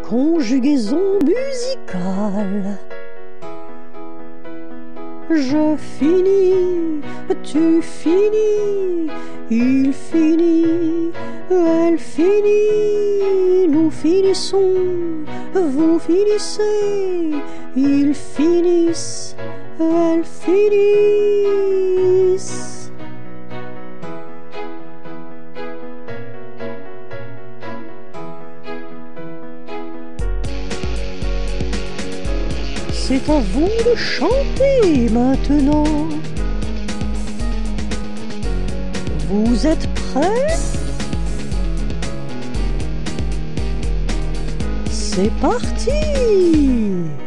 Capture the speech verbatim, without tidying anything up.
conjugaison musicale. Je finis, tu finis, il finit, elle finit, nous finissons, vous finissez, ils finissent, elles finissent. C'est à vous de chanter maintenant. Vous êtes prêts? C'est parti!